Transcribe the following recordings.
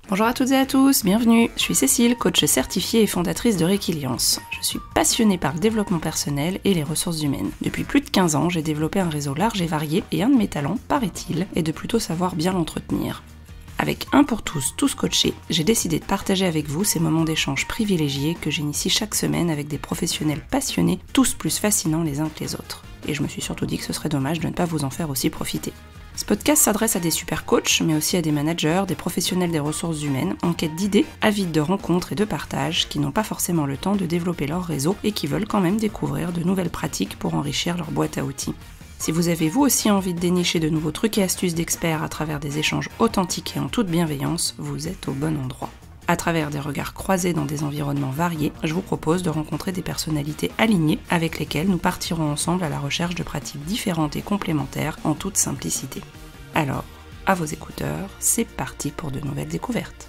Bonjour à toutes et à tous, bienvenue. Je suis Cécile, coach certifiée et fondatrice de Réquiliance. Je suis passionnée par le développement personnel et les ressources humaines. Depuis plus de 15 ans, j'ai développé un réseau large et varié et un de mes talents, paraît-il, est de plutôt savoir bien l'entretenir. Avec Un pour tous, tous coachés, j'ai décidé de partager avec vous ces moments d'échange privilégiés que j'initie chaque semaine avec des professionnels passionnés, tous plus fascinants les uns que les autres. Et je me suis surtout dit que ce serait dommage de ne pas vous en faire aussi profiter. Ce podcast s'adresse à des super coachs, mais aussi à des managers, des professionnels des ressources humaines, en quête d'idées, avides de rencontres et de partage, qui n'ont pas forcément le temps de développer leur réseau et qui veulent quand même découvrir de nouvelles pratiques pour enrichir leur boîte à outils. Si vous avez vous aussi envie de dénicher de nouveaux trucs et astuces d'experts à travers des échanges authentiques et en toute bienveillance, vous êtes au bon endroit. À travers des regards croisés dans des environnements variés, je vous propose de rencontrer des personnalités alignées avec lesquelles nous partirons ensemble à la recherche de pratiques différentes et complémentaires en toute simplicité. Alors, à vos écouteurs, c'est parti pour de nouvelles découvertes.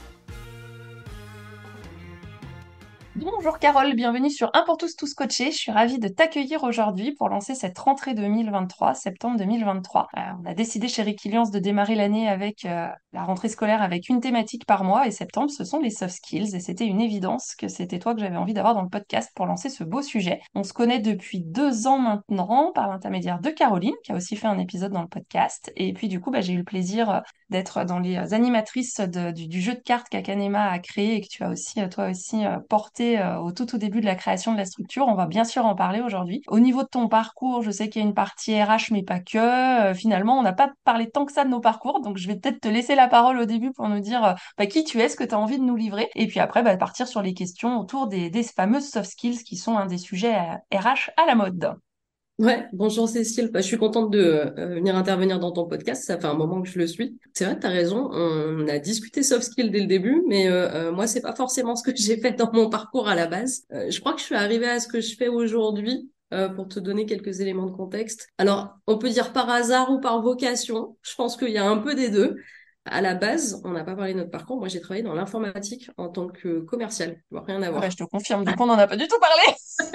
Bonjour Carole, bienvenue sur Un pour tous, tous coachés. Je suis ravie de t'accueillir aujourd'hui pour lancer cette rentrée 2023, septembre 2023. On a décidé chez Réquiliance de démarrer l'année avec la rentrée scolaire avec une thématique par mois et septembre, ce sont les soft skills et c'était une évidence que c'était toi que j'avais envie d'avoir dans le podcast pour lancer ce beau sujet. On se connaît depuis 2 ans maintenant par l'intermédiaire de Caroline qui a aussi fait un épisode dans le podcast et puis du coup j'ai eu le plaisir d'être dans les animatrices du jeu de cartes qu'Akanema a créé et que tu as aussi, toi aussi, porté au tout début de la création de la structure. On va bien sûr en parler aujourd'hui. Au niveau de ton parcours, je sais qu'il y a une partie RH, mais pas que. Finalement, on n'a pas parlé tant que ça de nos parcours, donc je vais peut-être te laisser la parole au début pour nous dire qui tu es, ce que tu as envie de nous livrer, et puis après partir sur les questions autour des fameuses soft skills qui sont un des sujets RH à la mode. Ouais, bonjour Cécile. Je suis contente de venir intervenir dans ton podcast. Ça fait un moment que je le suis. C'est vrai, tu as raison. On a discuté soft skills dès le début, mais moi, c'est pas forcément ce que j'ai fait dans mon parcours à la base. Je crois que je suis arrivée à ce que je fais aujourd'hui. Pour te donner quelques éléments de contexte. Alors, on peut dire par hasard ou par vocation. Je pense qu'il y a un peu des deux. À la base, on n'a pas parlé de notre parcours. Moi, j'ai travaillé dans l'informatique en tant que commercial. Rien à Ah bah, je voir. te confirme, du coup, on n'en a pas du tout parlé.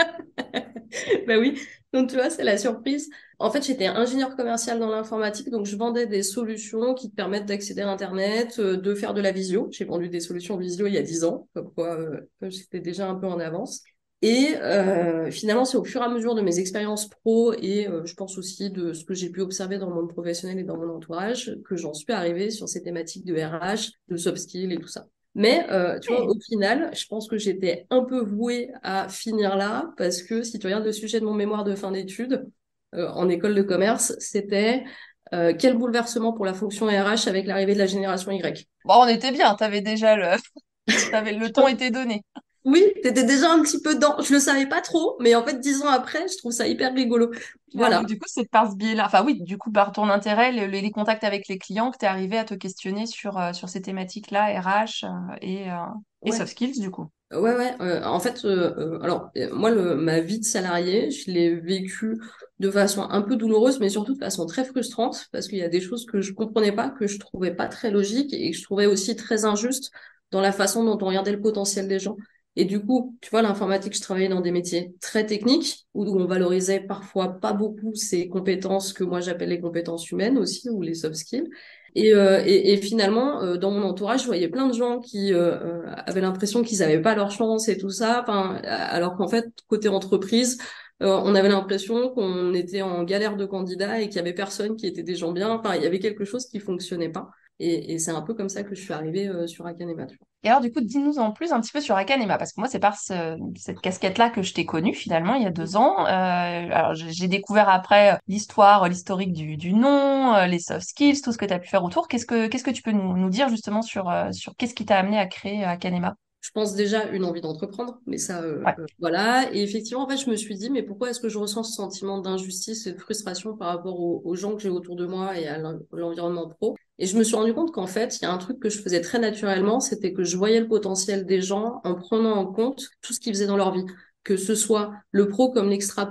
Bah oui, donc tu vois, c'est la surprise. En fait, j'étais ingénieur commercial dans l'informatique, donc je vendais des solutions qui te permettent d'accéder à Internet, de faire de la visio. J'ai vendu des solutions visio il y a 10 ans, comme quoi j'étais déjà un peu en avance. Et finalement, c'est au fur et à mesure de mes expériences pro et je pense aussi de ce que j'ai pu observer dans le monde professionnel et dans mon entourage que j'en suis arrivée sur ces thématiques de RH, de soft skills et tout ça. Mais tu vois, au final, je pense que j'étais un peu vouée à finir là parce que si tu regardes le sujet de mon mémoire de fin d'études en école de commerce, c'était quel bouleversement pour la fonction RH avec l'arrivée de la génération Y. Bon, on était bien, t'avais déjà le ton était donné. Oui, t'étais déjà un petit peu dedans. Je le savais pas trop, mais en fait, 10 ans après, je trouve ça hyper rigolo. Alors, Voilà. du coup, c'est par ce biais-là, enfin oui, du coup, par ton intérêt, les contacts avec les clients, que tu es arrivé à te questionner sur ces thématiques-là, RH et Ouais. soft skills, du coup. Ouais. En fait, moi, ma vie de salarié, je l'ai vécue de façon un peu douloureuse, mais surtout de façon très frustrante, parce qu'il y a des choses que je comprenais pas, que je trouvais pas très logiques et que je trouvais aussi très injustes dans la façon dont on regardait le potentiel des gens. Et du coup, tu vois, l'informatique, je travaillais dans des métiers très techniques, où on valorisait parfois pas beaucoup ces compétences que moi j'appelle les compétences humaines aussi, ou les soft skills. Et finalement, dans mon entourage, je voyais plein de gens qui avaient l'impression qu'ils n'avaient pas leur chance et tout ça. Enfin, alors qu'en fait, côté entreprise, on avait l'impression qu'on était en galère de candidats et qu'il y avait personne qui était des gens bien. Enfin, il y avait quelque chose qui fonctionnait pas. Et c'est un peu comme ça que je suis arrivée sur Akanema. Tu Et alors, du coup, dis-nous en plus un petit peu sur Akanema, parce que moi, c'est par cette casquette-là que je t'ai connue, finalement, il y a 2 ans. Alors, j'ai découvert après l'histoire, l'historique du nom, les soft skills, tout ce que tu as pu faire autour. Qu'est-ce que tu peux nous dire justement sur qu'est-ce qui t'a amené à créer Akanema? Je pense déjà une envie d'entreprendre, mais ça, Ouais. voilà. Et effectivement, en fait, je me suis dit, mais pourquoi est-ce que je ressens ce sentiment d'injustice et de frustration par rapport aux gens que j'ai autour de moi et à l'environnement pro? Et je me suis rendu compte qu'en fait, il y a un truc que je faisais très naturellement, c'était que je voyais le potentiel des gens en prenant en compte tout ce qu'ils faisaient dans leur vie, que ce soit le pro comme l'extra pro.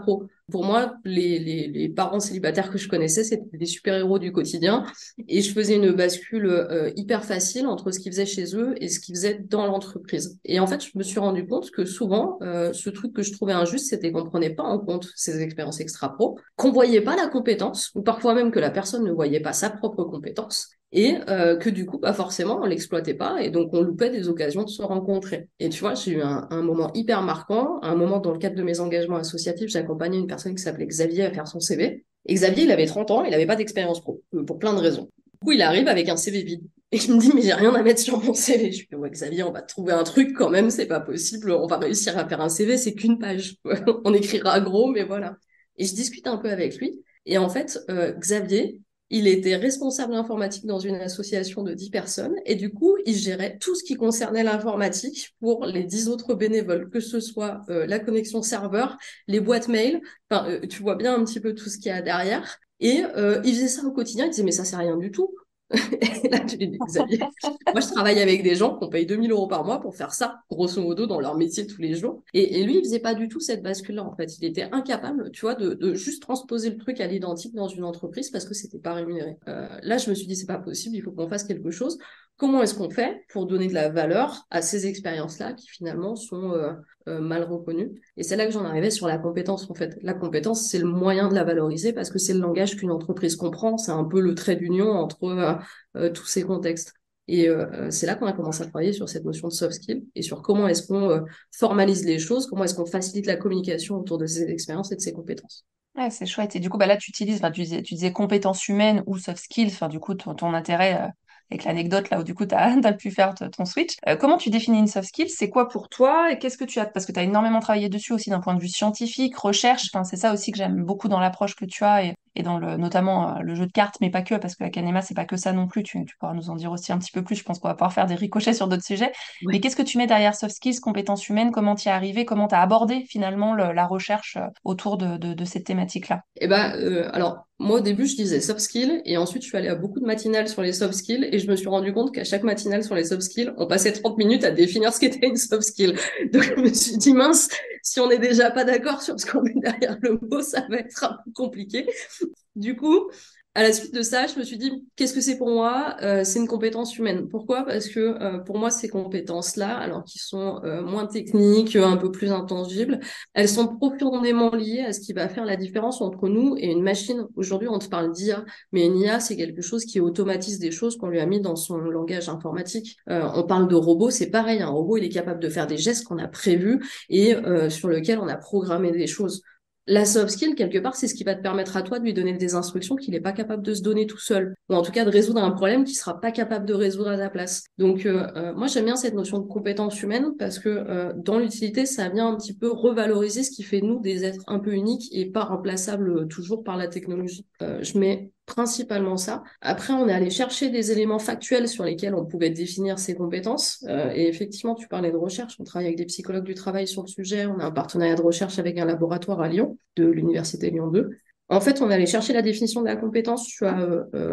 Pour moi, les parents célibataires que je connaissais, c'était des super-héros du quotidien. Et je faisais une bascule hyper facile entre ce qu'ils faisaient chez eux et ce qu'ils faisaient dans l'entreprise. Et en fait, je me suis rendu compte que souvent, ce truc que je trouvais injuste, c'était qu'on prenait pas en compte ces expériences extra-pro, qu'on voyait pas la compétence, ou parfois même que la personne ne voyait pas sa propre compétence et que du coup, bah forcément, on l'exploitait pas et donc on loupait des occasions de se rencontrer. Et tu vois, j'ai eu un moment hyper marquant, un moment dans le cadre de mes engagements associatifs, j'accompagnais une personne qui s'appelait Xavier à faire son CV. Et Xavier, il avait 30 ans, il n'avait pas d'expérience pro, pour plein de raisons. Du coup, il arrive avec un CV vide. Et il me dit, mais j'ai rien à mettre sur mon CV. Je lui dis, ouais, Xavier, on va trouver un truc quand même, c'est pas possible, on va réussir à faire un CV, c'est qu'une page. On écrira gros, mais voilà. Et je discute un peu avec lui. Et en fait, Xavier, il était responsable informatique dans une association de 10 personnes et du coup, il gérait tout ce qui concernait l'informatique pour les 10 autres bénévoles, que ce soit la connexion serveur, les boîtes mail, enfin, tu vois bien un petit peu tout ce qu'il y a derrière. Et il faisait ça au quotidien, il disait mais ça c'est rien du tout. Et là, tu lui dis, Xavier, moi, je travaille avec des gens qu'on paye 2 000 € par mois pour faire ça, grosso modo, dans leur métier tous les jours. Et lui, il faisait pas du tout cette bascule-là, en fait. Il était incapable, tu vois, de juste transposer le truc à l'identique dans une entreprise parce que c'était pas rémunéré. Là, je me suis dit, c'est pas possible, il faut qu'on fasse quelque chose. Comment est-ce qu'on fait pour donner de la valeur à ces expériences-là qui finalement sont mal reconnues? Et c'est là que j'en arrivais sur la compétence, en fait. La compétence, c'est le moyen de la valoriser parce que c'est le langage qu'une entreprise comprend. C'est un peu le trait d'union entre tous ces contextes. Et c'est là qu'on a commencé à travailler sur cette notion de soft skill et sur comment est-ce qu'on formalise les choses, comment est-ce qu'on facilite la communication autour de ces expériences et de ces compétences. Ouais, c'est chouette. Et du coup, bah là, tu utilises, enfin, tu disais compétences humaines ou soft skills, enfin, du coup, ton intérêt avec l'anecdote, là où du coup, tu as, pu faire ton switch. Comment tu définis une soft skill? C'est quoi pour toi? Et qu'est-ce que tu as? Parce que tu as énormément travaillé dessus aussi d'un point de vue scientifique, recherche. Enfin, c'est ça aussi que j'aime beaucoup dans l'approche que tu as et dans notamment le jeu de cartes, mais pas que, parce que la Canema, c'est pas que ça non plus. Tu pourras nous en dire aussi un petit peu plus. Je pense qu'on va pouvoir faire des ricochets sur d'autres sujets. Mais Ouais. qu'est-ce que tu mets derrière soft skills, compétences humaines? Comment tu y es arrivé? Comment tu as abordé finalement la recherche autour de cette thématique-là? Et ben, alors, moi, au début, je disais soft skills, et ensuite, je suis allée à beaucoup de matinales sur les soft skills, et je me suis rendu compte qu'à chaque matinale sur les soft skills, on passait 30 minutes à définir ce qu'était une soft skill. Donc, je me suis dit, mince, si on n'est déjà pas d'accord sur ce qu'on met derrière le mot, ça va être un peu compliqué. Du coup, à la suite de ça, je me suis dit, qu'est-ce que c'est pour moi? C'est une compétence humaine. Pourquoi? Parce que pour moi, ces compétences-là, alors qu'ils sont moins techniques, un peu plus intangibles, elles sont profondément liées à ce qui va faire la différence entre nous et une machine. Aujourd'hui, on te parle d'IA, mais une IA, c'est quelque chose qui automatise des choses qu'on lui a mis dans son langage informatique. On parle de robot, c'est pareil. Un robot, il est capable de faire des gestes qu'on a prévus et sur lesquels on a programmé des choses. La soft skill, quelque part, c'est ce qui va te permettre à toi de lui donner des instructions qu'il n'est pas capable de se donner tout seul, ou en tout cas de résoudre un problème qu'il sera pas capable de résoudre à ta place. Donc, moi, j'aime bien cette notion de compétence humaine parce que dans l'utilité, ça vient un petit peu revaloriser ce qui fait de nous des êtres un peu uniques et pas remplaçables toujours par la technologie. Je mets principalement ça. Après, on est allé chercher des éléments factuels sur lesquels on pouvait définir ces compétences. Et effectivement, tu parlais de recherche. On travaille avec des psychologues du travail sur le sujet. On a un partenariat de recherche avec un laboratoire à Lyon, de l'Université Lyon 2. En fait, on est allé chercher la définition de la compétence. Tu as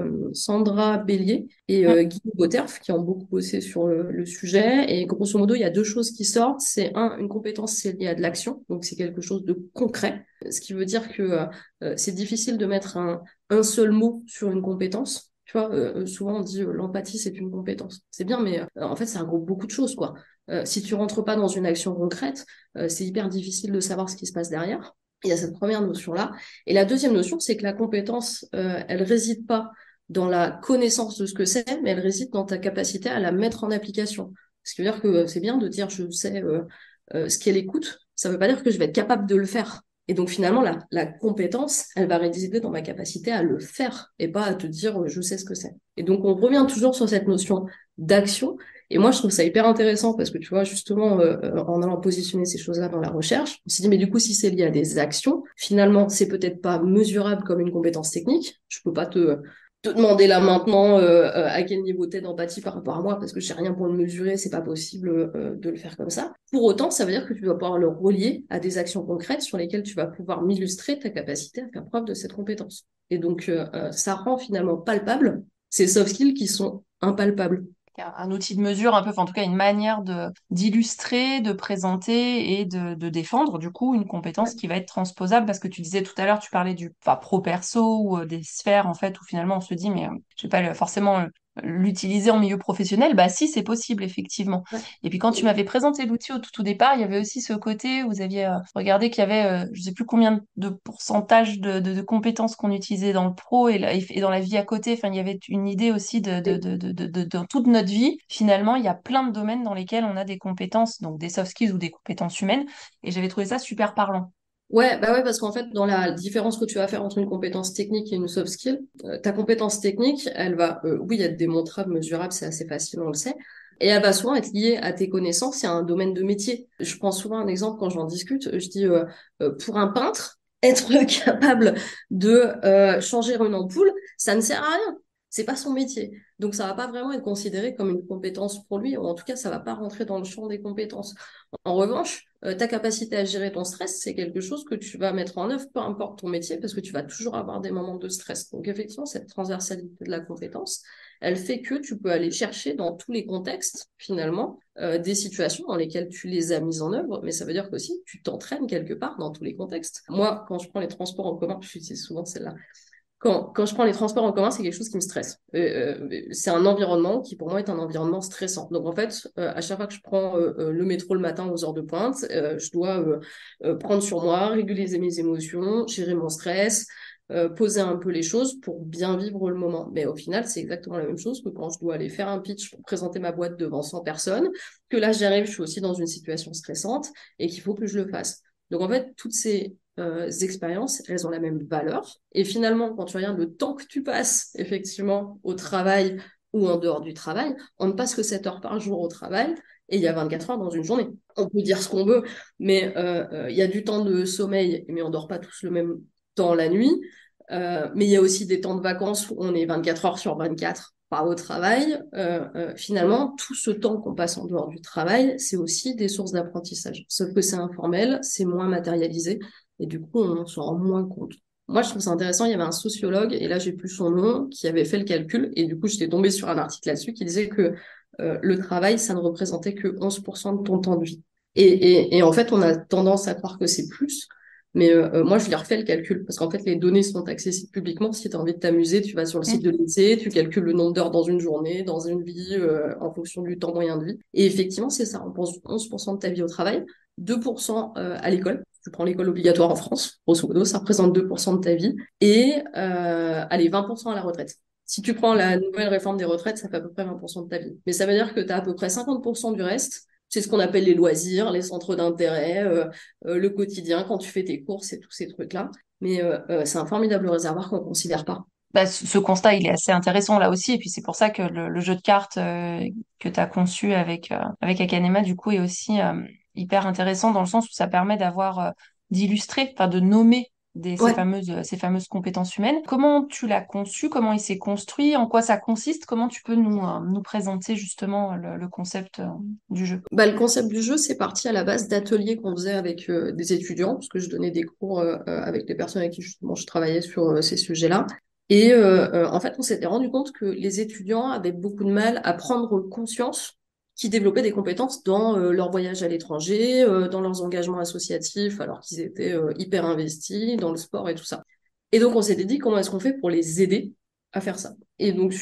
Sandra Bélier et Guy Botterf qui ont beaucoup bossé sur le sujet. Et grosso modo, il y a deux choses qui sortent. C'est une compétence, c'est lié à de l'action. Donc, c'est quelque chose de concret. Ce qui veut dire que c'est difficile de mettre un seul mot sur une compétence. Tu vois, souvent on dit l'empathie c'est une compétence. C'est bien, mais en fait ça regroupe beaucoup de choses, quoi. Si tu rentres pas dans une action concrète, c'est hyper difficile de savoir ce qui se passe derrière. Il y a cette première notion-là. Et la deuxième notion, c'est que la compétence, elle réside pas dans la connaissance de ce que c'est, mais elle réside dans ta capacité à la mettre en application. Ce qui veut dire que c'est bien de dire je sais ce qu'elle écoute. Ça veut pas dire que je vais être capable de le faire. Et donc finalement, la compétence, elle va résider dans ma capacité à le faire et pas à te dire je sais ce que c'est. Et donc on revient toujours sur cette notion d'action. Et moi, je trouve ça hyper intéressant parce que tu vois, justement, en allant positionner ces choses-là dans la recherche, on s'est dit, mais du coup, si c'est lié à des actions, finalement, c'est peut-être pas mesurable comme une compétence technique. Je peux pas te demander là maintenant à quel niveau t'es d'empathie par rapport à moi parce que j'ai rien pour le mesurer, c'est pas possible de le faire comme ça. Pour autant, ça veut dire que tu dois pouvoir le relier à des actions concrètes sur lesquelles tu vas pouvoir m'illustrer ta capacité à faire preuve de cette compétence. Et donc, ça rend finalement palpable ces soft skills qui sont impalpables. un outil de mesure un peu, enfin, en tout cas une manière d'illustrer, de présenter et de défendre du coup une compétence qui va être transposable parce que tu disais tout à l'heure, tu parlais du enfin, pro-perso ou des sphères en fait où finalement on se dit mais je vais pas forcément l'utiliser en milieu professionnel. Bah si, c'est possible effectivement. Ouais. Et puis quand tu m'avais présenté l'outil au tout départ, il y avait aussi ce côté où vous aviez regardé qu'il y avait je sais plus combien de pourcentage de compétences qu'on utilisait dans le pro et dans la vie à côté. Enfin, il y avait une idée aussi dans toute notre vie. Finalement, il y a plein de domaines dans lesquels on a des compétences, donc des soft skills ou des compétences humaines. Et j'avais trouvé ça super parlant. Ouais, bah ouais, parce qu'en fait, dans la différence que tu vas faire entre une compétence technique et une soft skill, ta compétence technique, elle va, oui, être démontrable, mesurable, c'est assez facile, on le sait, et elle va souvent être liée à tes connaissances et à un domaine de métier. Je prends souvent un exemple quand j'en discute, je dis, pour un peintre, être capable de changer une ampoule, ça ne sert à rien. C'est pas son métier. Donc, ça va pas vraiment être considéré comme une compétence pour lui, ou en tout cas, ça va pas rentrer dans le champ des compétences. En revanche, ta capacité à gérer ton stress, c'est quelque chose que tu vas mettre en œuvre, peu importe ton métier, parce que tu vas toujours avoir des moments de stress. Donc effectivement, cette transversalité de la compétence, elle fait que tu peux aller chercher dans tous les contextes, finalement, des situations dans lesquelles tu les as mises en œuvre, mais ça veut dire qu'aussi, tu t'entraînes quelque part dans tous les contextes. Moi, quand je prends les transports en commun, j'utilise souvent celle-là, quand je prends les transports en commun, c'est quelque chose qui me stresse. C'est un environnement qui, pour moi, est un environnement stressant. Donc, en fait, à chaque fois que je prends le métro le matin aux heures de pointe, je dois prendre sur moi, réguler mes émotions, gérer mon stress, poser un peu les choses pour bien vivre le moment. Mais au final, c'est exactement la même chose que quand je dois aller faire un pitch pour présenter ma boîte devant 100 personnes, que là, j'arrive, je suis aussi dans une situation stressante et qu'il faut que je le fasse. Donc, en fait, toutes ces expériences, elles ont la même valeur. Et finalement, quand tu regardes le temps que tu passes effectivement au travail ou en dehors du travail, on ne passe que 7 heures par jour au travail et il y a 24 heures dans une journée. On peut dire ce qu'on veut, mais il y a du temps de sommeil, mais on dort pas tous le même temps la nuit. Mais il y a aussi des temps de vacances où on est 24 heures sur 24 pas au travail. Finalement, tout ce temps qu'on passe en dehors du travail, c'est aussi des sources d'apprentissage. Sauf que c'est informel, c'est moins matérialisé, et du coup, on s'en rend moins compte. Moi, je trouve ça intéressant. Il y avait un sociologue, et là, j'ai plus son nom, qui avait fait le calcul, et du coup, j'étais tombée sur un article là-dessus qui disait que le travail, ça ne représentait que 11% de ton temps de vie. Et en fait, on a tendance à croire que c'est plus. Mais moi, je lui ai refait le calcul parce qu'en fait, les données sont accessibles publiquement. Si tu as envie de t'amuser, tu vas sur le site de l'INSEE, tu calcules le nombre d'heures dans une journée, dans une vie, en fonction du temps moyen de vie. Et effectivement, c'est ça. On pense 11% de ta vie au travail, 2% à l'école. Tu prends l'école obligatoire en France, grosso modo, ça représente 2% de ta vie. Et allez, 20% à la retraite. Si tu prends la nouvelle réforme des retraites, ça fait à peu près 20% de ta vie. Mais ça veut dire que tu as à peu près 50% du reste. C'est ce qu'on appelle les loisirs, les centres d'intérêt, le quotidien, quand tu fais tes courses et tous ces trucs-là. Mais c'est un formidable réservoir qu'on ne considère pas. Bah, ce constat, il est assez intéressant là aussi, et puis c'est pour ça que le jeu de cartes que tu as conçu avec Akanema, du coup, est aussi hyper intéressant dans le sens où ça permet d'illustrer, enfin de nommer Ouais. ces fameuses compétences humaines. Comment tu l'as conçu, comment il s'est construit, en quoi ça consiste, comment tu peux nous présenter justement le concept du jeu? Bah, le concept du jeu, c'est parti à la base d'ateliers qu'on faisait avec des étudiants, parce que je donnais des cours avec les personnes avec qui justement je travaillais sur ces sujets-là. Et en fait, on s'était rendu compte que les étudiants avaient beaucoup de mal à prendre conscience qu'ils développaient des compétences dans leur voyage à l'étranger, dans leurs engagements associatifs, alors qu'ils étaient hyper investis dans le sport et tout ça. Et donc, on s'était dit comment est-ce qu'on fait pour les aider à faire ça. Et donc,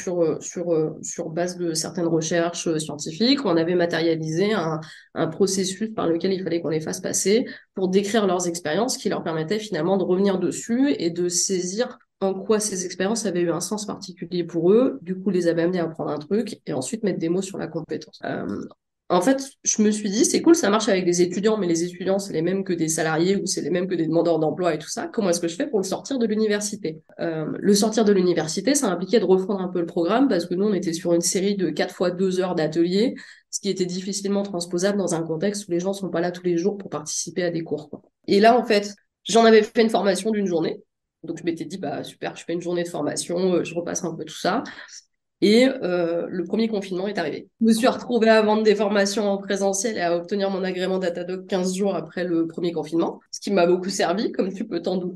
sur base de certaines recherches scientifiques, on avait matérialisé un processus par lequel il fallait qu'on les fasse passer pour décrire leurs expériences qui leur permettaient finalement de revenir dessus et de saisir en quoi ces expériences avaient eu un sens particulier pour eux, du coup les avait amenés à apprendre un truc et ensuite mettre des mots sur la compétence. En fait, je me suis dit, c'est cool, ça marche avec des étudiants, mais les étudiants, c'est les mêmes que des salariés ou c'est les mêmes que des demandeurs d'emploi et tout ça. Comment est-ce que je fais pour le sortir de l'université? Le sortir de l'université, ça impliquait de refondre un peu le programme parce que nous, on était sur une série de 4 fois 2 heures d'ateliers, ce qui était difficilement transposable dans un contexte où les gens sont pas là tous les jours pour participer à des cours, quoi. Et là, en fait, j'en avais fait une formation d'une journée. Donc, je m'étais dit, bah super, je fais une journée de formation, je repasse un peu tout ça. Et le premier confinement est arrivé. Je me suis retrouvée à vendre des formations en présentiel et à obtenir mon agrément Datadog 15 jours après le premier confinement, ce qui m'a beaucoup servi, comme tu peux t'en douter.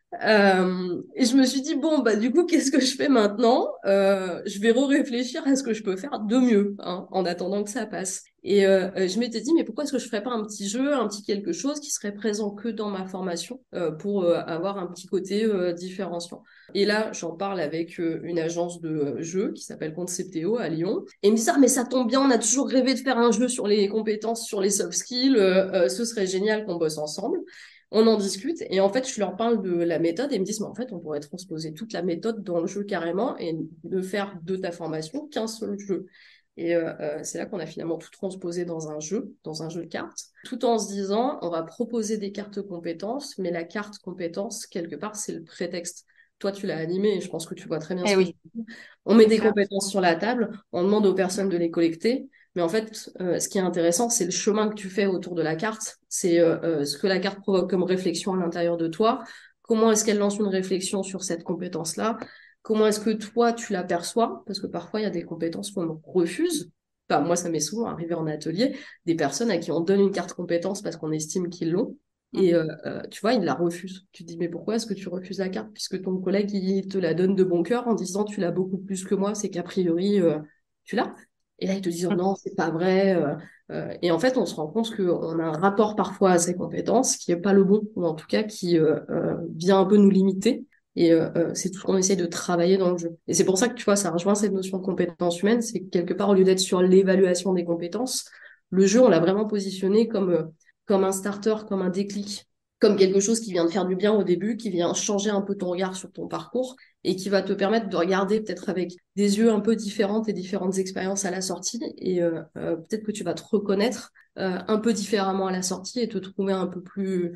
Et je me suis dit, bon, bah, du coup, qu'est-ce que je fais maintenant? Je vais réfléchir à ce que je peux faire de mieux, hein, en attendant que ça passe. Et je m'étais dit, mais pourquoi est-ce que je ferais pas un petit jeu, un petit quelque chose qui serait présent que dans ma formation pour avoir un petit côté différenciant. Et là, j'en parle avec une agence de jeux qui s'appelle Concepteo à Lyon. Et ils me disent, ah, mais ça tombe bien, on a toujours rêvé de faire un jeu sur les compétences, sur les soft skills, ce serait génial qu'on bosse ensemble. On en discute et en fait, je leur parle de la méthode et ils me disent, mais en fait, on pourrait transposer toute la méthode dans le jeu carrément et ne faire de ta formation qu'un seul jeu. Et c'est là qu'on a finalement tout transposé dans un jeu de cartes, tout en se disant, on va proposer des cartes compétences, mais la carte compétence, quelque part, c'est le prétexte. Toi, tu l'as animé et je pense que tu vois très bien ce Eh que je oui, veux dire. On met c'est des ça. compétences sur la table, on demande aux personnes de les collecter, mais en fait, ce qui est intéressant, c'est le chemin que tu fais autour de la carte. C'est ce que la carte provoque comme réflexion à l'intérieur de toi. Comment est-ce qu'elle lance une réflexion sur cette compétence-là? Comment est-ce que toi, tu l'aperçois? Parce que parfois, il y a des compétences qu'on refuse. Enfin, moi, ça m'est souvent arrivé en atelier, des personnes à qui on donne une carte compétence parce qu'on estime qu'ils l'ont. Et Mhm. tu vois, ils la refusent. Tu te dis, mais pourquoi est-ce que tu refuses la carte? Puisque ton collègue, il te la donne de bon cœur en disant, tu l'as beaucoup plus que moi, c'est qu'a priori, tu l'as. Et là, ils te disent, non, c'est pas vrai. Et en fait, on se rend compte qu'on a un rapport parfois à ces compétences qui est pas le bon, ou en tout cas qui vient un peu nous limiter. Et c'est tout ce qu'on essaie de travailler dans le jeu. Et c'est pour ça que, tu vois, ça rejoint cette notion de compétence humaine. C'est que quelque part, au lieu d'être sur l'évaluation des compétences, le jeu, on l'a vraiment positionné comme un starter, comme un déclic, comme quelque chose qui vient te faire du bien au début, qui vient changer un peu ton regard sur ton parcours et qui va te permettre de regarder peut-être avec des yeux un peu différents et différentes expériences à la sortie. Et peut-être que tu vas te reconnaître un peu différemment à la sortie et te trouver un peu plus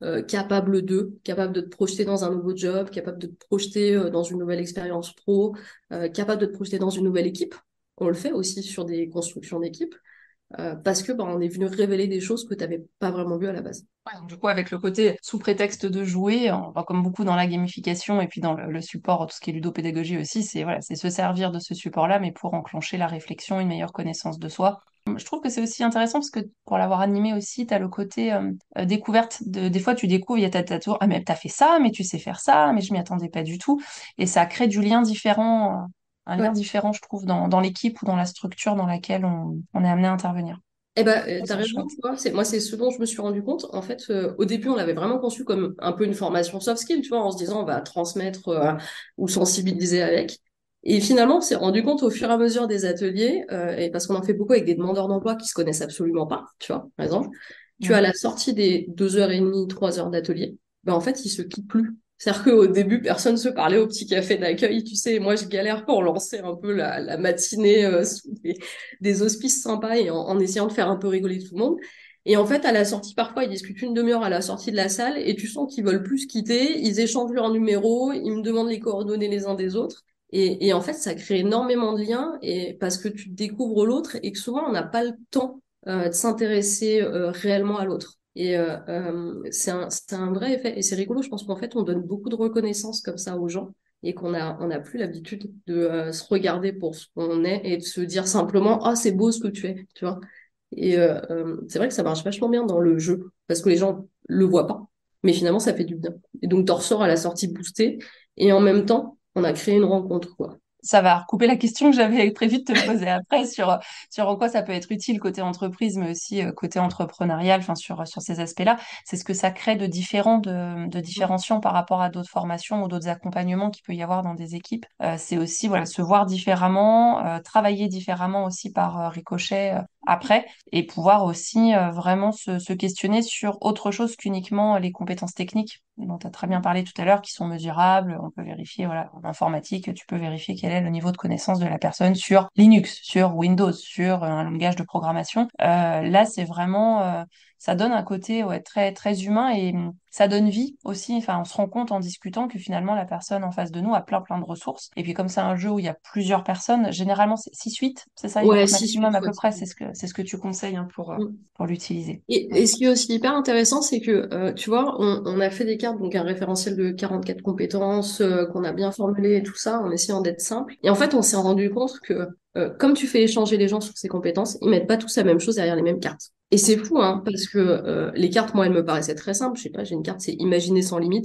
capable de te projeter dans un nouveau job, capable de te projeter dans une nouvelle expérience pro, capable de te projeter dans une nouvelle équipe. On le fait aussi sur des constructions d'équipe parce que bah, on est venu révéler des choses que tu n'avais pas vraiment vues à la base. Ouais, donc du coup, avec le côté sous prétexte de jouer, comme beaucoup dans la gamification et puis dans le support, tout ce qui est ludopédagogie aussi, c'est voilà, c'est se servir de ce support-là, mais pour enclencher la réflexion, une meilleure connaissance de soi. Je trouve que c'est aussi intéressant parce que pour l'avoir animé aussi, tu as le côté découverte. Des fois, tu découvres, il y a ta tour, ah mais t'as fait ça, mais tu sais faire ça, mais je m'y attendais pas du tout. Et ça crée du lien différent, un lien Ouais. différent, je trouve, dans l'équipe ou dans la structure dans laquelle on est amené à intervenir. Eh ben, Ça, t'as c'est raison, chouette. tu vois. Moi, c'est ce dont je me suis rendu compte. En fait, au début, on l'avait vraiment conçu comme un peu une formation soft skill, tu vois, en se disant on va transmettre ou sensibiliser avec. Et finalement, on s'est rendu compte au fur et à mesure des ateliers, et parce qu'on en fait beaucoup avec des demandeurs d'emploi qui se connaissent absolument pas, tu vois, par exemple, tu as Mm. la sortie des 2h30, 3 heures d'atelier, ben en fait, ils se quittent plus. C'est-à-dire qu'au début, personne se parlait au petit café d'accueil, tu sais, moi je galère pour lancer un peu la matinée sous des auspices sympas et en essayant de faire un peu rigoler tout le monde. Et en fait, à la sortie, parfois, ils discutent une demi-heure à la sortie de la salle et tu sens qu'ils veulent plus se quitter. Ils échangent leurs numéros, ils me demandent les coordonnées les uns des autres. Et en fait, ça crée énormément de liens et parce que tu découvres l'autre et que souvent, on n'a pas le temps de s'intéresser réellement à l'autre. Et c'est un vrai effet. Et c'est rigolo, je pense qu'en fait, on donne beaucoup de reconnaissance comme ça aux gens et on a plus l'habitude de se regarder pour ce qu'on est et de se dire simplement ah c'est beau ce que tu es, tu vois. Et c'est vrai que ça marche vachement bien dans le jeu parce que les gens le voient pas, mais finalement ça fait du bien. Et donc t'en ressors à la sortie boostée et en même temps on a créé une rencontre quoi. Ça va recouper la question que j'avais prévu de te poser après sur en quoi ça peut être utile côté entreprise, mais aussi côté entrepreneurial, enfin sur ces aspects-là. C'est ce que ça crée de différent, de différenciant par rapport à d'autres formations ou d'autres accompagnements qu'il peut y avoir dans des équipes. C'est aussi voilà, se voir différemment, travailler différemment aussi par ricochet après, et pouvoir aussi vraiment se questionner sur autre chose qu'uniquement les compétences techniques dont tu as très bien parlé tout à l'heure, qui sont mesurables. On peut vérifier, voilà, en informatique, tu peux vérifier quel est le niveau de connaissance de la personne sur Linux, sur Windows, sur un langage de programmation. Là, c'est vraiment, ça donne un côté ouais, très, très humain et ça donne vie aussi. Enfin, on se rend compte en discutant que finalement, la personne en face de nous a plein, plein de ressources. Et puis, comme c'est un jeu où il y a plusieurs personnes, généralement, c'est 6-8, c'est ça, Ouais, six maximum suites, à ouais. peu près. C'est ce que tu conseilles hein, pour l'utiliser. Ouais. Et ce qui est aussi hyper intéressant, c'est que, tu vois, on a fait des cartes, donc un référentiel de 44 compétences, qu'on a bien formulé et tout ça, en essayant d'être simple. Et en fait, on s'est rendu compte que, comme tu fais échanger les gens sur ces compétences, ils mettent pas tous la même chose derrière les mêmes cartes. Et c'est fou, hein, parce que les cartes, moi, elles me paraissaient très simples. Je sais pas, j'ai une carte, c'est imaginer sans limite.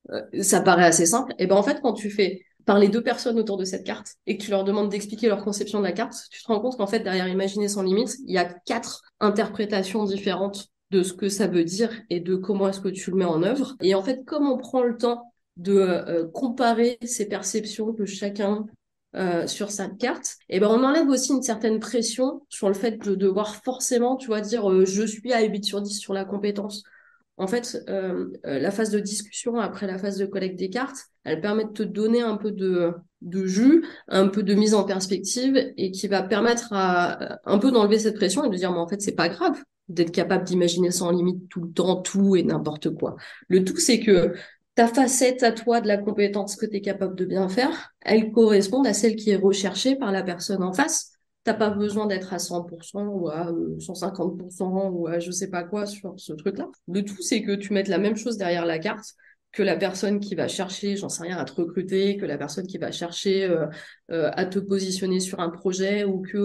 Ça paraît assez simple. Et ben en fait, quand tu fais parler deux personnes autour de cette carte et que tu leur demandes d'expliquer leur conception de la carte, tu te rends compte qu'en fait, derrière Imaginer sans limite, il y a 4 interprétations différentes de ce que ça veut dire et de comment est-ce que tu le mets en œuvre. Et en fait, comme on prend le temps de comparer ces perceptions que chacun sur sa carte, et ben on enlève aussi une certaine pression sur le fait de devoir forcément, tu vois, dire je suis à 8 sur 10 sur la compétence. En fait, la phase de discussion après la phase de collecte des cartes, elle permet de te donner un peu de jus, un peu de mise en perspective et qui va permettre à un peu d'enlever cette pression et de dire, mais en fait, c'est pas grave d'être capable d'imaginer sans limite tout le temps, tout et n'importe quoi. Le tout, c'est que ta facette à toi de la compétence que tu es capable de bien faire, elle corresponde à celle qui est recherchée par la personne en face. T'as pas besoin d'être à 100% ou à 150% ou à je sais pas quoi sur ce truc-là. Le tout, c'est que tu mettes la même chose derrière la carte que la personne qui va chercher, j'en sais rien, à te recruter, que la personne qui va chercher à te positionner sur un projet ou que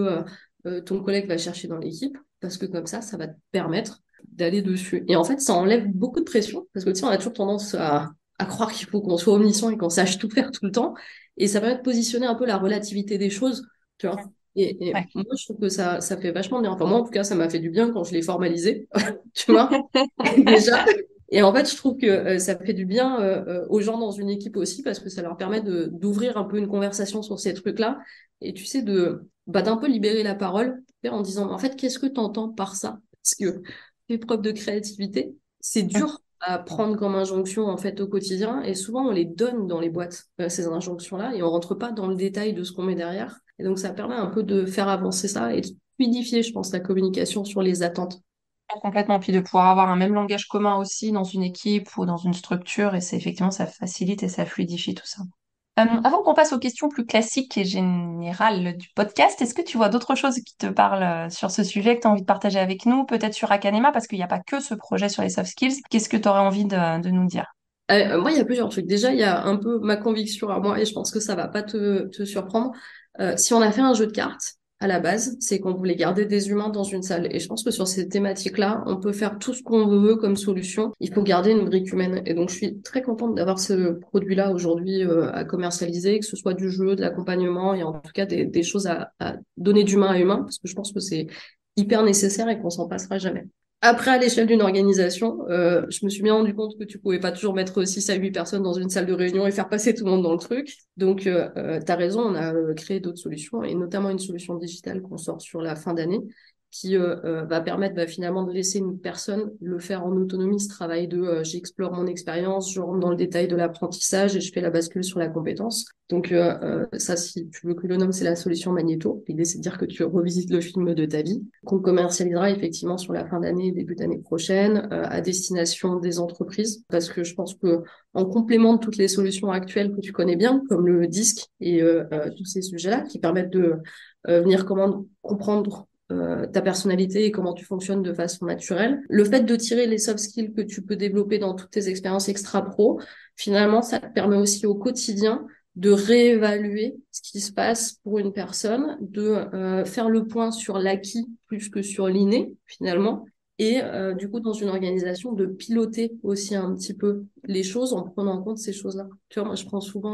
ton collègue va chercher dans l'équipe. Parce que comme ça va te permettre d'aller dessus. Et en fait, ça enlève beaucoup de pression parce que tu sais, on a toujours tendance à croire qu'il faut qu'on soit omniscient et qu'on sache tout faire tout le temps. Et ça permet de positionner un peu la relativité des choses, tu vois. Et Ouais. moi, je trouve que ça fait vachement bien. Enfin, moi, en tout cas, ça m'a fait du bien quand je l'ai formalisé, tu vois, déjà. Et en fait, je trouve que ça fait du bien aux gens dans une équipe aussi parce que ça leur permet d'ouvrir un peu une conversation sur ces trucs-là. Et tu sais, d'un peu libérer la parole en disant, en fait, qu'est-ce que tu entends par ça? Parce que fais preuve de créativité, c'est dur à prendre comme injonction en fait au quotidien et souvent on les donne dans les boîtes ces injonctions-là et on rentre pas dans le détail de ce qu'on met derrière et donc ça permet un peu de faire avancer ça et de fluidifier je pense la communication sur les attentes. Complètement. Puis de pouvoir avoir un même langage commun aussi dans une équipe ou dans une structure, et c'est effectivement, ça facilite et ça fluidifie tout ça. Avant qu'on passe aux questions plus classiques et générales du podcast, est-ce que tu vois d'autres choses qui te parlent sur ce sujet que tu as envie de partager avec nous, peut-être sur Akanema, parce qu'il n'y a pas que ce projet sur les soft skills. Qu'est-ce que tu aurais envie de nous dire? Moi, il y a plusieurs trucs. Déjà, il y a un peu ma conviction à moi, et je pense que ça va pas te surprendre. Si on a fait un jeu de cartes, à la base, c'est qu'on voulait garder des humains dans une salle. Et je pense que sur ces thématiques-là, on peut faire tout ce qu'on veut comme solution. Il faut garder une brique humaine. Et donc, je suis très contente d'avoir ce produit-là aujourd'hui à commercialiser, que ce soit du jeu, de l'accompagnement, et en tout cas des choses à donner d'humain à humain, parce que je pense que c'est hyper nécessaire et qu'on s'en passera jamais. Après, à l'échelle d'une organisation, je me suis bien rendu compte que tu pouvais pas toujours mettre 6 à 8 personnes dans une salle de réunion et faire passer tout le monde dans le truc. Donc, tu as raison, on a créé d'autres solutions, et notamment une solution digitale qu'on sort sur la fin d'année, qui va permettre finalement de laisser une personne le faire en autonomie, ce travail de j'explore mon expérience, je rentre dans le détail de l'apprentissage et je fais la bascule sur la compétence. Donc, ça, si tu veux que le nomme, c'est la solution Magnéto. L'idée, c'est de dire que tu revisites le film de ta vie, qu'on commercialisera effectivement sur la fin d'année, début d'année prochaine, à destination des entreprises, parce que je pense que en complément de toutes les solutions actuelles que tu connais bien, comme le disque et tous ces sujets-là, qui permettent de venir comprendre ta personnalité et comment tu fonctionnes de façon naturelle. Le fait de tirer les soft skills que tu peux développer dans toutes tes expériences extra-pro, finalement, ça te permet aussi au quotidien de réévaluer ce qui se passe pour une personne, de faire le point sur l'acquis plus que sur l'inné, finalement, et du coup, dans une organisation, de piloter aussi un petit peu les choses en prenant en compte ces choses-là. Tu vois, moi, je prends souvent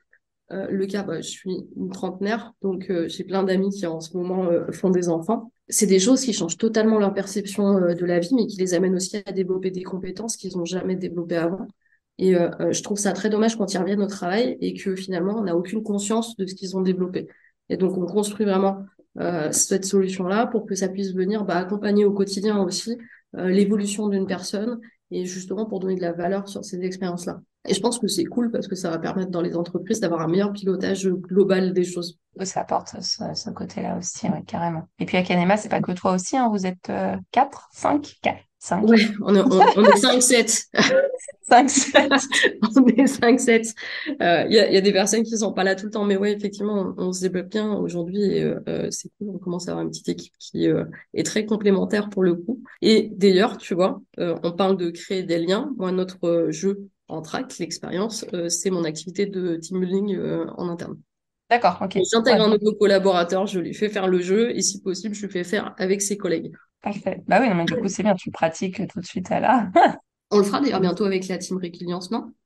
le cas, je suis une trentenaire, donc j'ai plein d'amis qui en ce moment font des enfants. C'est des choses qui changent totalement leur perception de la vie, mais qui les amènent aussi à développer des compétences qu'ils n'ont jamais développées avant. Et je trouve ça très dommage quand ils reviennent au travail et que finalement, on n'a aucune conscience de ce qu'ils ont développé. Et donc, on construit vraiment cette solution-là pour que ça puisse venir accompagner au quotidien aussi l'évolution d'une personne et justement pour donner de la valeur sur ces expériences-là. Et je pense que c'est cool parce que ça va permettre dans les entreprises d'avoir un meilleur pilotage global des choses. Oui, ça apporte ce côté-là aussi, ouais, carrément. Et puis Akanema, c'est pas que toi aussi, hein, vous êtes 4, 5, 4, 5. Ouais, on est 5-7. 5, 7. On est 5-7. Il y a des personnes qui sont pas là tout le temps, mais ouais, effectivement, on se développe bien aujourd'hui et c'est cool. On commence à avoir une petite équipe qui est très complémentaire pour le coup. Et d'ailleurs, tu vois, on parle de créer des liens. Moi, notre jeu en track, l'expérience, c'est mon activité de team building en interne. D'accord, ok. Ouais, J'intègre un nouveau collaborateur, je lui fais faire le jeu et si possible, je lui fais faire avec ses collègues. parfait. Bah oui, non, mais du coup, c'est bien, tu le pratiques tout de suite à là. On le fera d'ailleurs bientôt avec la team Résilience, non?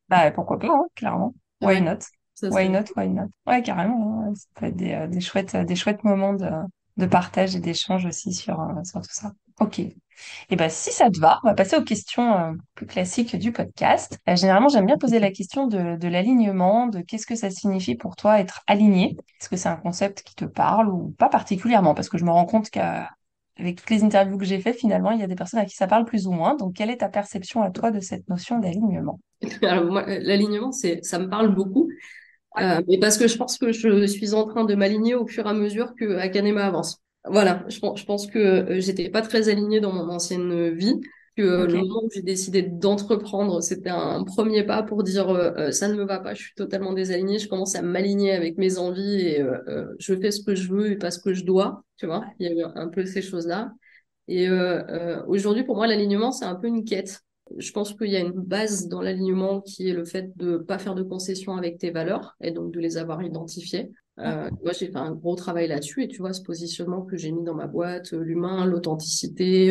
Bah, pourquoi pas, hein, clairement. Why Ouais, not? ça Why serait. not? Why not? Ouais, carrément, hein. Ça peut être des chouettes moments de partage et d'échange aussi sur tout ça. Ok. Et ben, si ça te va, on va passer aux questions plus classiques du podcast. Généralement, j'aime bien poser la question de l'alignement, de qu'est-ce que ça signifie pour toi être aligné? Est-ce que c'est un concept qui te parle ou pas particulièrement? Parce que je me rends compte qu'avec toutes les interviews que j'ai faites, finalement, il y a des personnes à qui ça parle plus ou moins. Donc, quelle est ta perception à toi de cette notion d'alignement? Alors, moi, l'alignement, ça me parle beaucoup. Mais parce que je pense que je suis en train de m'aligner au fur et à mesure que Akanema avance. Voilà, je pense que j'étais pas très alignée dans mon ancienne vie, que le Ok. moment où j'ai décidé d'entreprendre, c'était un premier pas pour dire ça ne me va pas, je suis totalement désalignée, je commence à m'aligner avec mes envies et je fais ce que je veux et pas ce que je dois, tu vois. Il y a eu un peu ces choses-là. Et aujourd'hui, pour moi, l'alignement, c'est un peu une quête. Je pense qu'il y a une base dans l'alignement qui est le fait de pas faire de concessions avec tes valeurs et donc de les avoir identifiées. Moi, j'ai fait un gros travail là-dessus et tu vois, ce positionnement que j'ai mis dans ma boîte, l'humain, l'authenticité,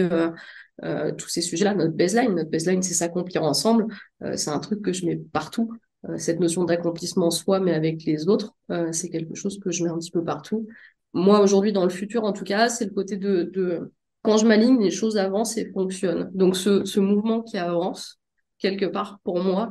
tous ces sujets-là, notre baseline, c'est s'accomplir ensemble. C'est un truc que je mets partout. Cette notion d'accomplissement en soi, mais avec les autres, c'est quelque chose que je mets un petit peu partout. Moi, aujourd'hui, dans le futur, en tout cas, c'est le côté de quand je m'aligne, les choses avancent et fonctionnent. Donc ce mouvement qui avance, quelque part, pour moi,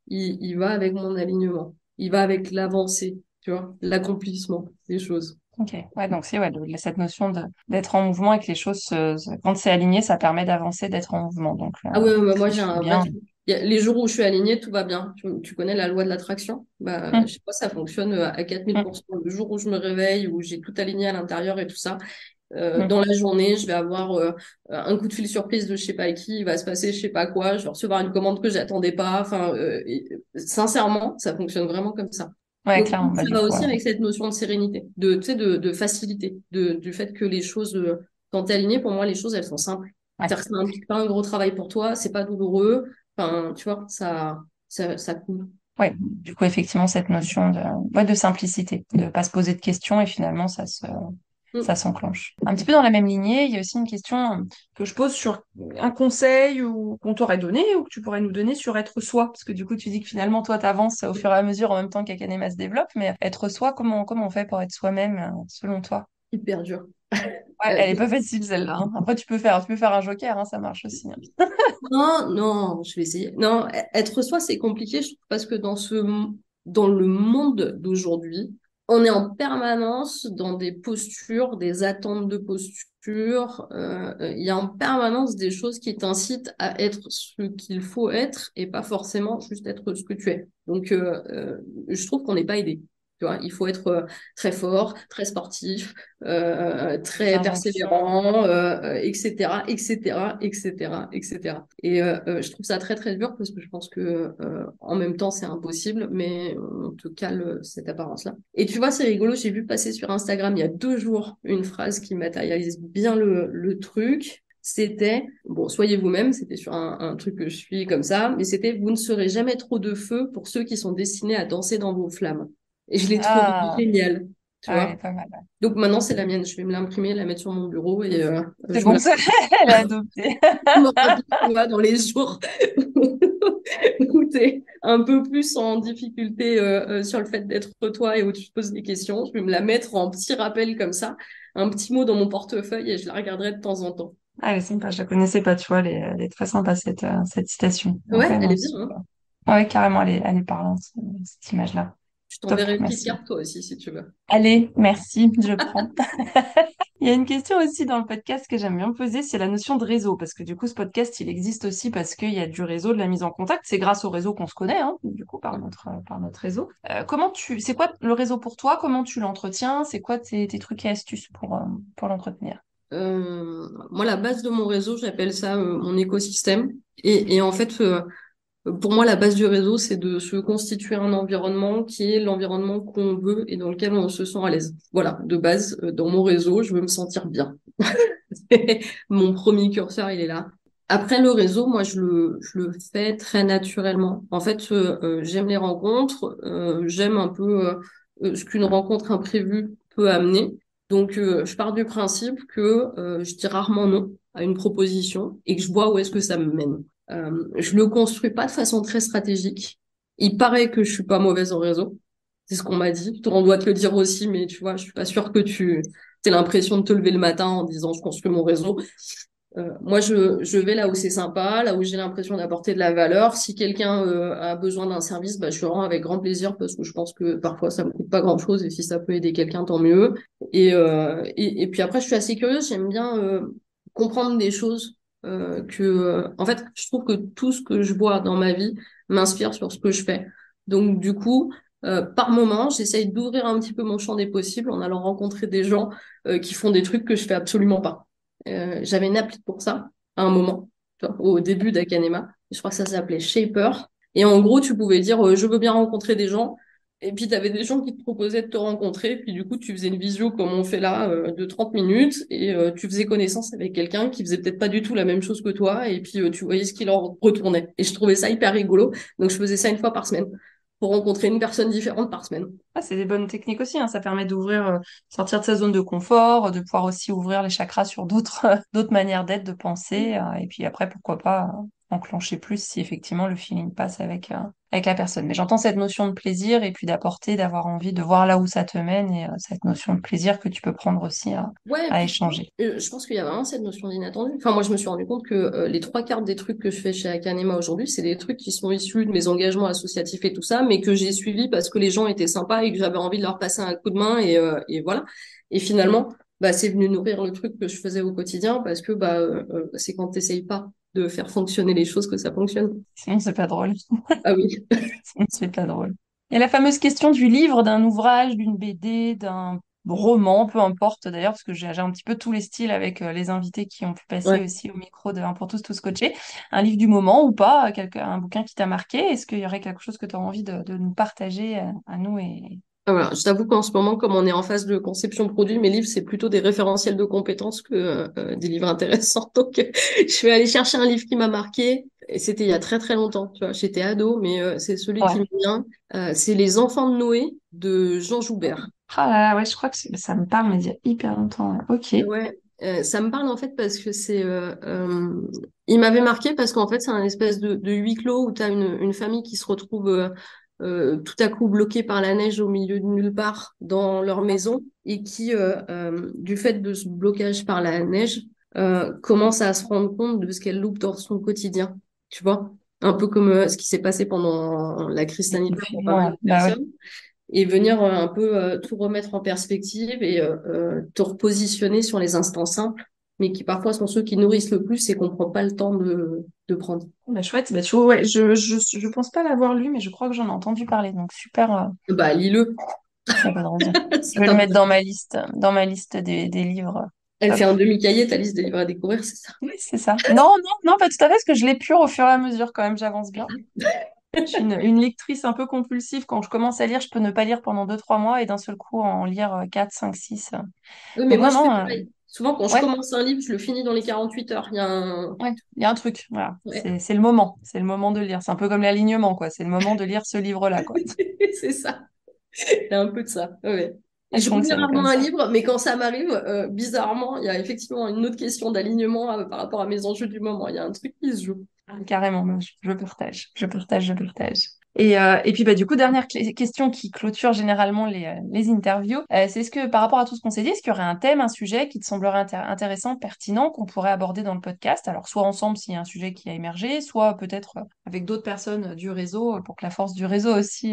il va avec mon alignement. Il va avec l'avancée, tu vois, l'accomplissement des choses. Ok. Ouais, donc c'est ouais, cette notion d'être en mouvement et que les choses, quand c'est aligné, ça permet d'avancer, d'être en mouvement. Donc, Ah ouais, ouais, moi je j'ai suis un vrai bien. truc. Les jours où je suis alignée, tout va bien. Tu connais la loi de l'attraction? Bah, je Hum, sais pas, ça fonctionne à hum, 4000%. Le jour où je me réveille, où j'ai tout aligné à l'intérieur et tout ça, hum. dans la journée, je vais avoir un coup de fil surprise de je sais pas qui, il va se passer je sais pas quoi, je vais recevoir une commande que j'attendais pas. Enfin, sincèrement, ça fonctionne vraiment comme ça. Ouais, Donc, clairement. Bah, ça du va coup, aussi avec cette notion de sérénité, tu sais, de facilité, du fait que les choses, quand tu es aligné, pour moi, les choses, elles sont simples. ouais. C'est-à-dire que ça n'implique pas un gros travail pour toi, c'est pas douloureux. Enfin, tu vois, ça coule. Ouais, du coup, effectivement, cette notion ouais, de simplicité, de pas se poser de questions et finalement, ça Mm. s'enclenche. Un petit peu dans la même lignée, il y a aussi une question que je pose sur un conseil ou qu'on t'aurait donné ou que tu pourrais nous donner sur être soi. Parce que du coup, tu dis que finalement, toi, t'avances au fur et à mesure en même temps qu'Akanema se développe, mais être soi, comment on fait pour être soi-même, selon toi? Hyper dur. Ouais, Euh, elle est pas facile, celle-là, hein. Après, tu peux faire un joker, hein, ça marche aussi, hein. Non, non, je vais essayer. Non, être soi, c'est compliqué, je trouve, parce que dans le monde d'aujourd'hui, on est en permanence dans des postures, des attentes de postures. Il y a en permanence des choses qui t'incitent à être ce qu'il faut être et pas forcément juste être ce que tu es. Donc, je trouve qu'on n'est pas aidé. Tu vois, il faut être très fort, très sportif, Les très injonctions. persévérant, etc., etc., etc., etc. Et je trouve ça très, très dur parce que je pense que en même temps, c'est impossible, mais on te cale cette apparence-là. Et tu vois, c'est rigolo, j'ai vu passer sur Instagram il y a 2 jours une phrase qui matérialise bien le truc. C'était, bon, soyez vous-même, c'était sur un truc que je suis comme ça, mais c'était, vous ne serez jamais trop de feu pour ceux qui sont destinés à danser dans vos flammes. Et je l'ai trouvé Ah, génial, tu ah, elle est vois. pas mal. Donc maintenant, c'est la mienne. Je vais me l'imprimer, la mettre sur mon bureau et C'est je me bon, la ça, elle est adoptée. me rappelle, tu vois, dans les jours où tu es un peu plus en difficulté sur le fait d'être toi et où tu te poses des questions. Je vais me la mettre en petit rappel comme ça, un petit mot dans mon portefeuille et je la regarderai de temps en temps. Ah, elle est sympa, je la connaissais pas, tu vois, elle est très sympa cette citation. Donc, Ouais, ouais, elle non, est bien, hein. super. Ouais, carrément, elle est parlante, cette image-là. Je Top, t'enverrai une petite merci. carte toi aussi si tu veux. Allez, merci, je prends. Il y a une question aussi dans le podcast que j'aime bien poser, c'est la notion de réseau, parce que du coup, ce podcast, il existe aussi parce qu'il y a du réseau, de la mise en contact. C'est grâce au réseau qu'on se connaît, hein, du coup, par notre réseau. C'est quoi le réseau pour toi? Comment tu l'entretiens? C'est quoi tes trucs et astuces pour l'entretenir? Moi, la base de mon réseau, j'appelle ça mon écosystème. Et en fait, pour moi, la base du réseau, c'est de se constituer un environnement qui est l'environnement qu'on veut et dans lequel on se sent à l'aise. Voilà, de base, dans mon réseau, je veux me sentir bien. Mon premier curseur, il est là. Après le réseau, moi, je le fais très naturellement. En fait, j'aime les rencontres, j'aime un peu ce qu'une rencontre imprévue peut amener. Donc, je pars du principe que je dis rarement non à une proposition et que je vois où est-ce que ça me mène. Je le construis pas de façon très stratégique Il paraît que je suis pas mauvaise en réseau. C'est ce qu'on m'a dit. On doit te le dire aussi, mais tu vois, je suis pas sûre que tu aies l'impression de te lever le matin en disant je construis mon réseau. Moi, je vais là où c'est sympa, là où j'ai l'impression d'apporter de la valeur. Si quelqu'un a besoin d'un service, bah, je rends avec grand plaisir parce que je pense que parfois ça me coûte pas grand-chose et si ça peut aider quelqu'un, tant mieux. Et puis après, je suis assez curieuse. J'aime bien comprendre des choses en fait, je trouve que tout ce que je vois dans ma vie m'inspire sur ce que je fais. Donc, du coup, par moment, j'essaye d'ouvrir un petit peu mon champ des possibles en allant rencontrer des gens qui font des trucs que je fais absolument pas. J'avais une appli pour ça à un moment, tu vois, au début d'Akanema. Je crois que ça s'appelait Shaper. Et en gros, tu pouvais dire je veux bien rencontrer des gens. Et puis, tu avais des gens qui te proposaient de te rencontrer. Puis, du coup, tu faisais une visio comme on fait là de 30 minutes. Et tu faisais connaissance avec quelqu'un qui faisait peut-être pas du tout la même chose que toi. Et puis, tu voyais ce qu'il en retournait. Et je trouvais ça hyper rigolo. Donc, je faisais ça une fois par semaine pour rencontrer une personne différente par semaine. Ah, c'est des bonnes techniques aussi, hein. Ça permet d'ouvrir, sortir de sa zone de confort, de pouvoir aussi ouvrir les chakras sur d'autres d'autres manières d'être, de penser. Et puis après, pourquoi pas enclencher plus si effectivement le feeling passe avec la personne. Mais j'entends cette notion de plaisir et puis d'apporter, d'avoir envie de voir là où ça te mène et cette notion de plaisir que tu peux prendre aussi Ouais, et à puis échanger. je pense qu'il y a vraiment cette notion d'inattendu. Enfin, moi, je me suis rendu compte que les trois quarts des trucs que je fais chez Akanema aujourd'hui, c'est des trucs qui sont issus de mes engagements associatifs et tout ça, mais que j'ai suivis parce que les gens étaient sympas et que j'avais envie de leur passer un coup de main et voilà. Et finalement, bah, c'est venu nourrir le truc que je faisais au quotidien parce que bah, c'est quand t'essayes pas de faire fonctionner les choses que ça fonctionne. Sinon, c'est pas drôle. Ah oui. Sinon, c'est pas drôle. Il y a la fameuse question du livre, d'un ouvrage, d'une BD, d'un roman, peu importe d'ailleurs, parce que j'ai un petit peu tous les styles avec les invités qui ont pu passer Ouais. aussi au micro de Un pour tous, tous coachés. Un livre du moment ou pas, un bouquin qui t'a marqué. Est-ce qu'il y aurait quelque chose que tu as envie de nous partager à nous et... Ah, voilà. Je t'avoue qu'en ce moment, comme on est en phase de conception produit, mes livres, c'est plutôt des référentiels de compétences que des livres intéressants. Donc, je vais aller chercher un livre qui m'a marqué. Et c'était il y a très très longtemps, tu vois. J'étais ado, mais c'est celui qui Ouais. me vient. C'est Les Enfants de Noé de Jean Joubert. Ah là là, ouais, je crois que ça me parle, mais il y a hyper longtemps. Ouais. Ok. Ouais, ça me parle en fait parce que il m'avait marqué parce qu'en fait c'est un espèce de huis clos où tu as une famille qui se retrouve tout à coup bloquée par la neige au milieu de nulle part dans leur maison et qui, du fait de ce blocage par la neige, commence à se rendre compte de ce qu'elle loupe dans son quotidien. Tu vois? Un peu comme ce qui s'est passé pendant la crise Le sanitaire pour pas confinement, mal ouais. de Bah oui. personnes et venir un peu tout remettre en perspective et te repositionner sur les instants simples, mais qui parfois sont ceux qui nourrissent le plus et qu'on prend pas le temps de prendre. Bah, chouette. Bah, tu vois, ouais, je pense pas l'avoir lu, mais je crois que j'en ai entendu parler. Donc super, Bah, lis-le. il n'y a pas de raison. Je Ça vais le mettre t'intéresse. dans ma liste des livres. Elle fait Hop. un demi-cahier, ta liste de livres à découvrir, c'est ça? Oui, c'est ça. Non, non, non, pas tout à fait, parce que je l'épure au fur et à mesure quand même, j'avance bien. Je suis une lectrice un peu compulsive. Quand je commence à lire, je peux ne pas lire pendant 2, 3 mois et d'un seul coup en lire 4, 5, 6. Oui, mais Donc moi, non, je fais non, pareil. Souvent, quand je ouais, commence un livre, je le finis dans les 48 heures. Il y a un... ouais, il y a un truc. Voilà, Ouais, c'est le moment. C'est le moment de le lire. C'est un peu comme l'alignement, quoi. C'est le moment de lire ce livre-là, quoi. c'est ça. Il y a un peu de ça. Ouais. Et Elle je relis fonctionne rarement comme un ça. livre, mais quand ça m'arrive, bizarrement, il y a effectivement une autre question d'alignement par rapport à mes enjeux du moment. Il y a un truc qui se joue. Carrément, moi, je partage, je partage, je partage. Et puis bah, du coup, dernière question qui clôture généralement les interviews, c'est est-ce que par rapport à tout ce qu'on s'est dit, est-ce qu'il y aurait un thème, un sujet qui te semblerait intéressant, pertinent, qu'on pourrait aborder dans le podcast? Alors soit ensemble s'il y a un sujet qui a émergé, soit peut-être avec d'autres personnes du réseau pour que la force du réseau aussi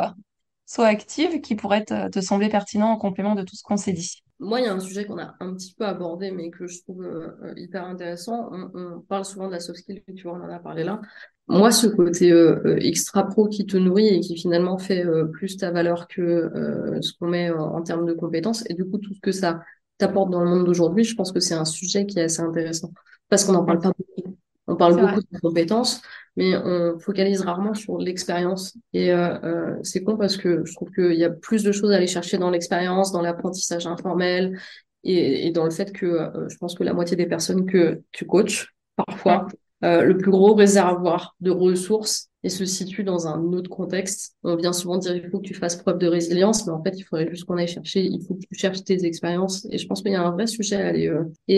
soit active, qui pourrait te sembler pertinent en complément de tout ce qu'on s'est dit. Moi, il y a un sujet qu'on a un petit peu abordé, mais que je trouve hyper intéressant. On parle souvent de la soft skill, tu vois, on en a parlé là. Moi, ce côté extra pro qui te nourrit et qui finalement fait plus ta valeur que ce qu'on met en termes de compétences, et du coup, tout ce que ça t'apporte dans le monde d'aujourd'hui, je pense que c'est un sujet qui est assez intéressant. Parce qu'on n'en Mm. parle pas beaucoup. On parle C'est vrai. beaucoup de compétences, mais on focalise rarement sur l'expérience. Et c'est con parce que je trouve qu'il y a plus de choses à aller chercher dans l'expérience, dans l'apprentissage informel et dans le fait que je pense que la moitié des personnes que tu coaches, Mm. parfois, le plus gros réservoir de ressources et se situe dans un autre contexte. On vient souvent dire il faut que tu fasses preuve de résilience, mais en fait, il faudrait juste qu'on aille chercher, il faut que tu cherches tes expériences. Et je pense qu'il y a un vrai sujet à aller.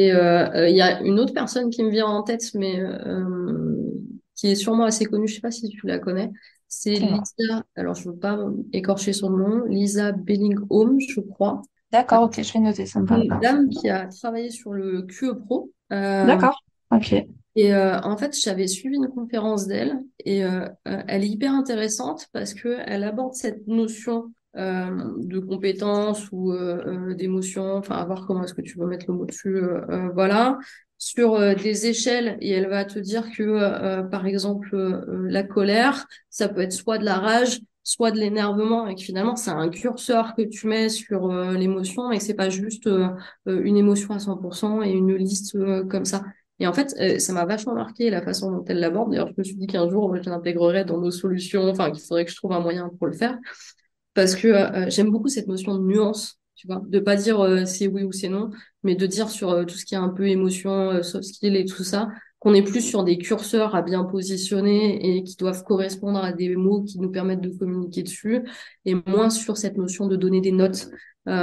Il y a une autre personne qui me vient en tête, mais qui est sûrement assez connue, je sais pas si tu la connais, C'est Dis-moi. Lisa, alors je veux pas écorcher son nom, Lisa Bellingham, je crois. D'accord, ok, je vais noter, ça me parle Une pas. dame qui a travaillé sur le QE Pro. D'accord, ok. Et en fait, j'avais suivi une conférence d'elle et elle est hyper intéressante parce que elle aborde cette notion de compétence ou d'émotion, enfin, à voir comment est-ce que tu veux mettre le mot dessus, voilà, sur des échelles et elle va te dire que, par exemple, la colère, ça peut être soit de la rage, soit de l'énervement et que finalement, c'est un curseur que tu mets sur l'émotion, mais que c'est pas juste une émotion à 100% et une liste comme ça. Et en fait, ça m'a vachement marqué la façon dont elle l'aborde. D'ailleurs, je me suis dit qu'un jour, je l'intégrerai dans nos solutions, enfin, qu'il faudrait que je trouve un moyen pour le faire. Parce que j'aime beaucoup cette notion de nuance, tu vois, de pas dire c'est oui ou c'est non, mais de dire sur tout ce qui est un peu émotion, soft skill et tout ça, qu'on est plus sur des curseurs à bien positionner et qui doivent correspondre à des mots qui nous permettent de communiquer dessus, et moins sur cette notion de donner des notes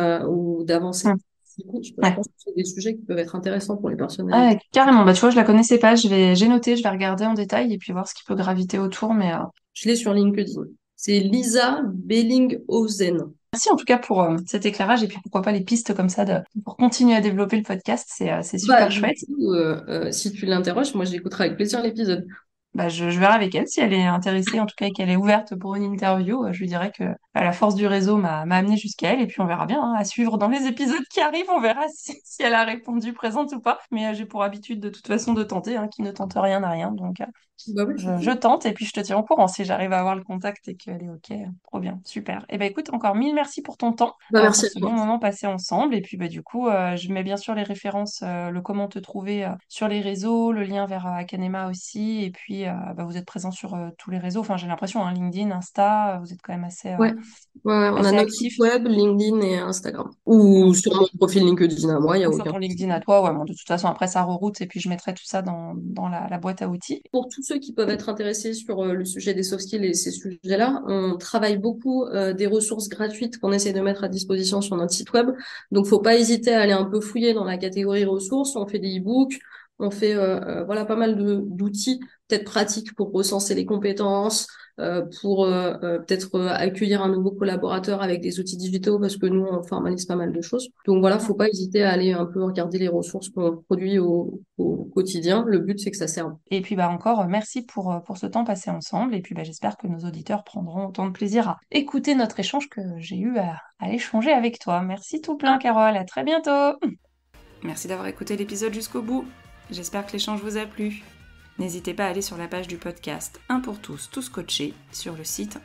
ou d'avancer. Hmm. Du coup, je Ouais. pense que c'est des sujets qui peuvent être intéressants pour les personnes avec. Ah, carrément, bah tu vois, je la connaissais pas, j'ai noté, je vais regarder en détail et puis voir ce qui peut graviter autour, mais Je l'ai sur LinkedIn. C'est Lisa Bellinghausen. merci en tout cas pour cet éclairage et puis pourquoi pas les pistes comme ça pour continuer à développer le podcast, c'est Bah, super du chouette. coup, si tu l'interroges, moi j'écouterai avec plaisir l'épisode. Bah, je verrai avec elle si elle est intéressée, en tout cas et qu'elle est ouverte pour une interview. Je lui dirai que la force du réseau m'a amené jusqu'à elle et puis on verra bien, hein, à suivre dans les épisodes qui arrivent, on verra si elle a répondu présente ou pas. Mais j'ai pour habitude de toute façon de tenter, hein, qui ne tente rien n'a rien. Donc Bah oui, c'est je cool. tente et puis je te tiens au courant si j'arrive à avoir le contact et qu'elle est OK. Trop bien, super. Et ben écoute, encore mille merci pour ton temps, Bah, pour merci à ce toi. bon moment passé ensemble. Et puis bah, du coup, je mets bien sûr les références, le comment te trouver sur les réseaux, le lien vers Akanema aussi. Et puis bah, vous êtes présent sur tous les réseaux. Enfin, j'ai l'impression, hein, LinkedIn, Insta, vous êtes quand même Ouais. Ouais, on a assez notre site actifs. web, LinkedIn et Instagram. Ou sur mon profil LinkedIn à moi, il n'y a Ou sur aucun ton souci. LinkedIn à toi, ouais, bon, de toute façon, après ça reroute et puis je mettrai tout ça dans la boîte à outils. Pour tous ceux qui peuvent être intéressés sur le sujet des soft skills et ces sujets-là, on travaille beaucoup des ressources gratuites qu'on essaie de mettre à disposition sur notre site web. Donc, faut pas hésiter à aller un peu fouiller dans la catégorie ressources. On fait des e-books, on fait voilà pas mal d'outils peut-être pratiques pour recenser les compétences, pour peut-être accueillir un nouveau collaborateur avec des outils digitaux parce que nous on formalise pas mal de choses. Donc voilà, faut pas hésiter à aller un peu regarder les ressources qu'on produit au quotidien. Le but c'est que ça serve. Et puis bah encore merci pour ce temps passé ensemble. Et puis bah, j'espère que nos auditeurs prendront autant de plaisir à écouter notre échange que j'ai eu à échanger avec toi. Merci tout plein, Carole. À très bientôt. Merci d'avoir écouté l'épisode jusqu'au bout. J'espère que l'échange vous a plu. N'hésitez pas à aller sur la page du podcast Un pour tous, tous coachés sur le site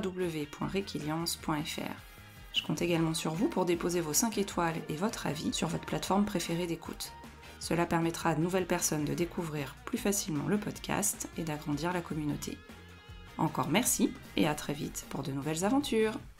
www.requiliance.fr. Je compte également sur vous pour déposer vos 5 étoiles et votre avis sur votre plateforme préférée d'écoute. Cela permettra à de nouvelles personnes de découvrir plus facilement le podcast et d'agrandir la communauté. Encore merci et à très vite pour de nouvelles aventures.